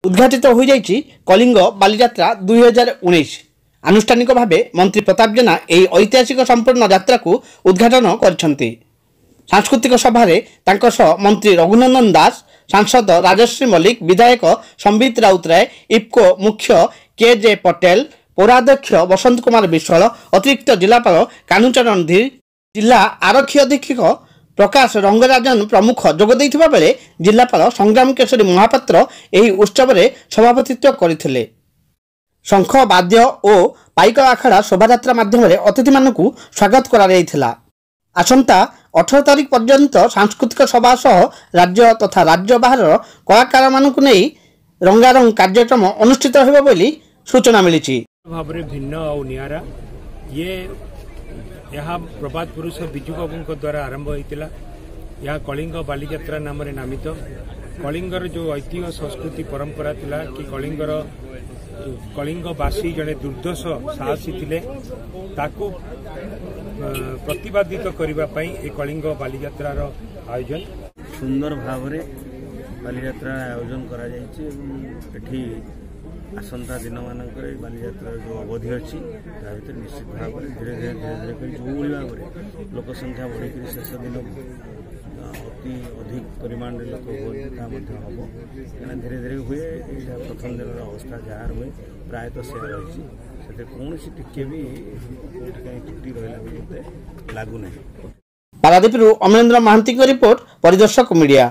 उद्घाटित हो जाइछि कलिंग बालीयात्रा 2019। आनुष्ठानिक भावे मंत्री प्रताप जेना एही ऐतिहासिक संपूर्ण यात्रा को उद्घाटन करछन्ति। सांस्कृतिक सभा मंत्री रघुनंदन दास, सांसद राजश्री मल्लिक, विधायक संबित राउतराय, इफ्को मुख्य के.जे. पटेल, पौराध्यक्ष वसंत कुमार विश्वाल, अतिरिक्त जिलापाल कानुचरण धीर, जिला आरक्षी अधीक्षक प्रकाश रंगराजन प्रमुख जोग देइथिबा बेले जिलापाल संग्राम केशरी महापात्र एही उत्सव में सभापतित्व करथिले। शंख वाद्य और पाइक आखड़ा शोभायात्रा माध्यम अतिथि मानकु स्वागत करा। आसंता 18 तारिख पर्यंत सांस्कृतिक सभा सह राज्य तथा राज्य बाहर कलाकार मानकु नै रंगारंग कार्यक्रम अनुष्ठित होबो बोली सूचना मिली। भावरे भिन्न और नियारा ये यहाँ प्रभात पुरुष विजु बाबू द्वारा आरंभ होता। यहाँ कलिंग बालीयात्रा नाम नामित कलिंगर जो ऐतिह्य संस्कृति परंपरा थिला कि कलिंगवासी जड़े दुर्दश साहसी थिले ताकू प्रतिपादित करने ये कलिंग बालीयात्रार आयोजन सुंदर भाव में बालीयात्रा आयोजन करा जायछि। एठी आसंता दिन मानक बालीयात्रा जो अवधि अच्छी भर निश्चित भाव में धीरे धीरे जो भाव में लोक संख्या बढ़ी शेष दिन अति अधिक परिमाण लोक हम धीरे धीरे हुए। प्रथम दिन अवस्था जहाँ हुए प्रायतः से रही कौन टिके भी त्रुटि रहा लागू ना। पारादीपरू अमरेंद्र महांती की रिपोर्ट, परिदर्शक मीडिया।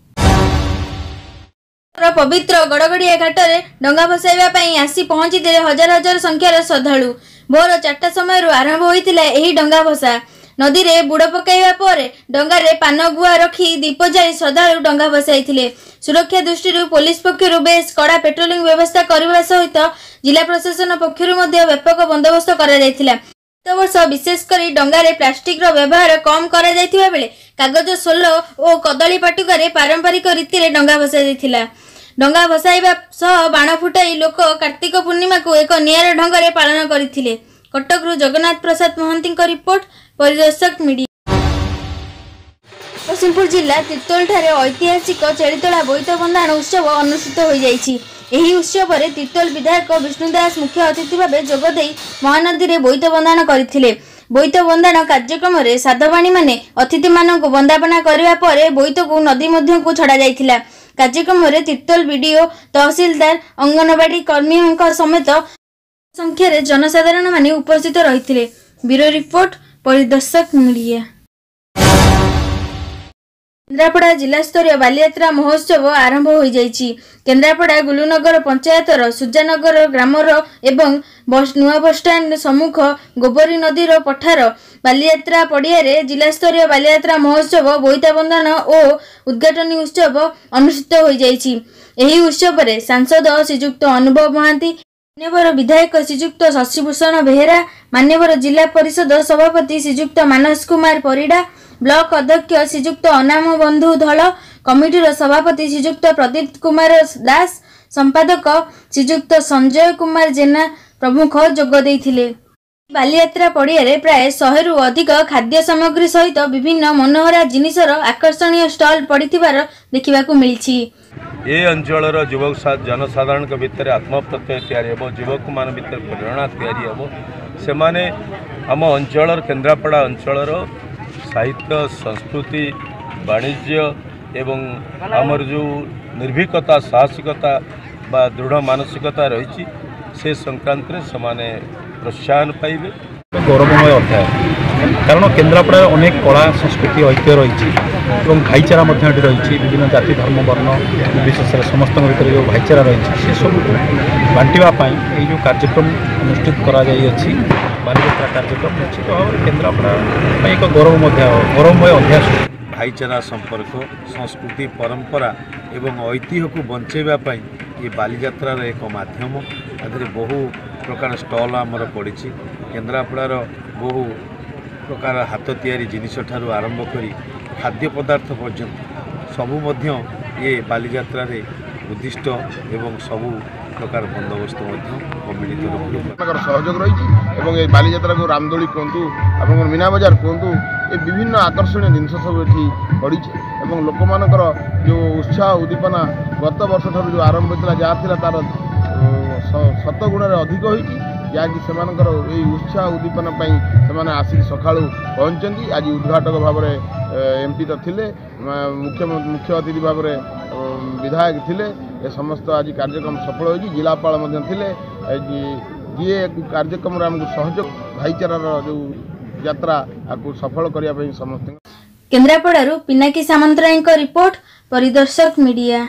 पवित्र गड़गड़िया घाट में डंगा भसाइबा पई आसी पहुंची हजार हजार संख्यार श्रद्धालु। भोर 4टा समय आरंभ होइतिला एही डंगा भसा। नदी रे बुड़ पकाइबा परे डंगारे पान गुआ रखी दीप जाई श्रद्धालु डंगा भसाइथिले। सुरक्षा दृष्टि पुलिस पक्षरु बेस कड़ा पेट्रोलिंग व्यवस्था करबा सहित जिला प्रशासन पक्षरु मध्ये व्यापक बंदोबस्त करा जायतिला। गत वर्ष विशेषकर डंगारे प्लास्टिक व्यवहार कम करा जायतिबा बेले कागज सोल और कदली पाटुकारे पारंपरिक रीति रे डंगा भसा जायतिला। डंगा भसाइबा सह बाण फुटाई लोक कार्तिक पूर्णिमा को एक नियार ढंग पालन करथिले। कटकरू जगन्नाथ प्रसाद महंती की रिपोर्ट, परिदर्शक मीडिया। जगतसिंहपुर जिला तिर्तोल ठारे ऐतिहासिक चेड़ीतला बोईत बंधाण उत्सव अनुष्ठित हो जाइछि। एही उत्सव रे तिर्तोल विधायक विष्णुदास मुख्य अतिथि भाव जोगदे महानदी रे बोईत बंधाण करथिले। बोईत बंधाण कार्यक्रम रे साधवाणी माने अतिथि मानक वंदापना करबा परे बोईत को नदी मध्य को छड़ा जाइथिला। कार्यक्रम रे तिर्तोल बीडीओ, तहसीलदार, अंगनवाड़ी कर्मी समेत संख्यार जनसाधारण माने उपस्थित रहिथिले। Bureau report, Paridarshak media. Kendrapara जिला स्तरीय बालीयात्रा महोत्सव आरंभ हो जाइछि। केन्द्रापड़ा गुलुनगर पंचायतर सुजानगर ग्रामर एवं नुआ बस स्टाण्ड सम्मुख गोबरी नदीर पठार बालीयात्रा पड़िया रे जिला स्तरीय बालीयात्रा महोत्सव बोईता बंधन और उद्घाटनी उत्सव अनुष्ठित हो जाइछि। एही उत्सव रे सांसद श्रीजुक्त अनुभव महांती, मान्यवर विधायक श्रीजुक्त शशिभूषण बेहेरा, मान्यवर जिला परिषद सभापति श्रीजुक्त मानस कुमार परिडा, ब्लॉक अध्यक्ष श्रीजुक्त अनाम बंधु धल, कमिटीर सभापति श्रीजुक्त प्रदीप कुमार दास, संपादक श्रीजुक्त संजय कुमार जेना प्रमुख जोग देइथिले। बालीयात्रा पड़िया प्राय 100 रु अधिक खाद्य सामग्री सहित विभिन्न मनोहरा जिनिसर आकर्षणीय स्टॉल पड़िथिबार देखिबाकू मिलिछि। ये अंचलर युवक जनसाधारण भितर आत्मप्रत्यय तैयारी हेबो, युवक मान भितर प्रेरणा तैयारी हेबो। से माने आम अंचलर केन्द्रापड़ा अंचलर साहित्य, संस्कृति, वाणिज्य एवं आमर जो निर्भीकता, साहसिकता बा दृढ़ मानसिकता रही से संक्रांत रे समाने प्रोत्साहन पाइबे। गौरवमय अध्याय, कारण केन्द्रापड़ा अनेक कला संस्कृति ऐतिह्य रही भाईचारा रही विभिन्न जाति धर्म वर्ण विशेष समस्त भर जो भाईचारा रही से सब बांटापी जो कार्यक्रम अनुष्ठित बालीयात्रा कार्यक्रम निश्चित भाव में केन्द्रापड़ा एक गौरवमय अध्याय। भाईचारा संपर्क, संस्कृति, परंपरा एवं ऐतिह्य को बंचाइवाई ये बालीयात्रार एक माध्यम। बहु प्रकार स्टल आमर पड़ी केन्द्रापड़ार बहु प्रकार हाथ तैयारी जिनिस ठारू आरंभ करी खाद्य पदार्थ पर्यंत सबू ये बालीयात्रा उद्दिष्ट एवं सबू प्रकार बंदोबस्त कमिटी तरफ सहयोग रही बालीजात्रा को रामदोली कहतु आप मीना बजार कहतु ये विभिन्न आकर्षणीय जिन सब ये पड़ी लोक मान जो उत्साह उद्दीपना गत वर्ष ठार जो आरंभ होता जहाँ तार शतगुण अधिक होती जहाँकि से उत्साह उद्दीपना से आसिक सका पहुँचती आज उद्घाटक भाव में एमपी तो थे मुख्य अतिथि भाव में विधायक थे ये समस्त आज कार्यक्रम सफल हो जिलापाल जी कार्यक्रम आमको सहयोग भाईचारार जो यात्रा आपको सफल करने समस्त केन्द्रापड़ारू पिनाकी सामंतराय रिपोर्ट परिदर्शक मीडिया।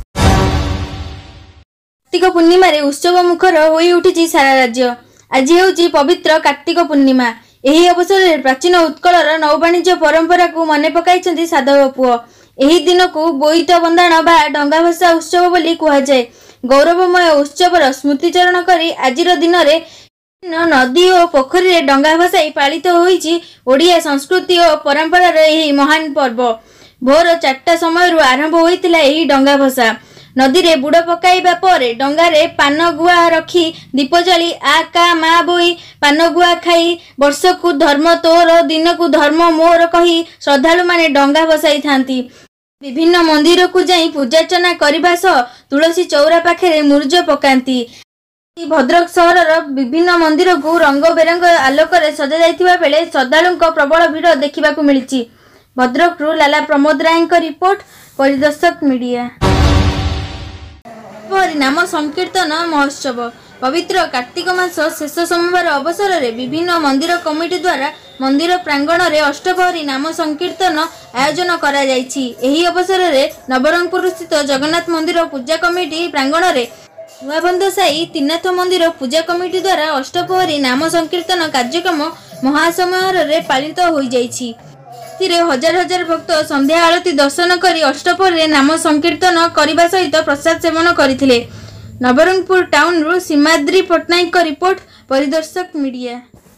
कार्तिक पूर्णिमा उत्सव मुखर होई उठी सारा राज्य। आज होउची पवित्र कार्तिक पूर्णिमा। एही अवसर में प्राचीन उत्कलर नौवाणिज्य परंपरा को मन पकाई साधव पुओ। एही दिन को बोईत बंदाण बा डंगा भसा उत्सव बोली कहुए। गौरवमय उत्सवर स्मृतिचरण करी आजिर दिन में नदी और पोखरी रे डंगा भसाई पालित होईची ओडिया संस्कृति और परंपरार एही महान पर्व। भोर 4टा समय आरंभ होइतिला एही डंगा भसा। नदी रे बुड़ पकाइबा परे डंगारे पान गुआ रखी दीप जाली आ का मा बोई पान गुआ खाई वर्ष को धर्म तोर दिन को धर्म मोर कही श्रद्धालु माने डंगा भसाई थांती। विभिन्न मंदिर को जाई पूजार्चना करबा सह तुलसी चौरा पाखे मुर्ज पकांती। भद्रक सहर विभिन्न मंदिर को रंग बेरंग आलोक सजा जाइतिबा बेले श्रद्धालु प्रबल भीड़ देखा मिली। Bhadrak Lala Pramod Ray report Paridarshak media. नाम संकीर्तन महोत्सव पवित्र कार्तिक मास शेष सोमवार अवसर में विभिन्न मंदिर कमिटी द्वारा मंदिर प्रांगण में अष्टपहरी नाम संकीर्तन आयोजन करा जायछि। एही अवसर में नवरंगपुर स्थित जगन्नाथ मंदिर पूजा कमिटी प्रांगण में नुआबंध साई त्रिनाथ मंदिर पूजा कमिटी द्वारा अष्टपहरी नाम संकीर्तन कार्यक्रम महासमारोह पालित हो जायछि। हजार हजार भक्त संध्या आरती दर्शन करी अष्टपहरी नाम संकीर्तन करने सहित प्रसाद सेवन करथिले। Nabarangpur town Simadri Pattnaik report Paridarshak media.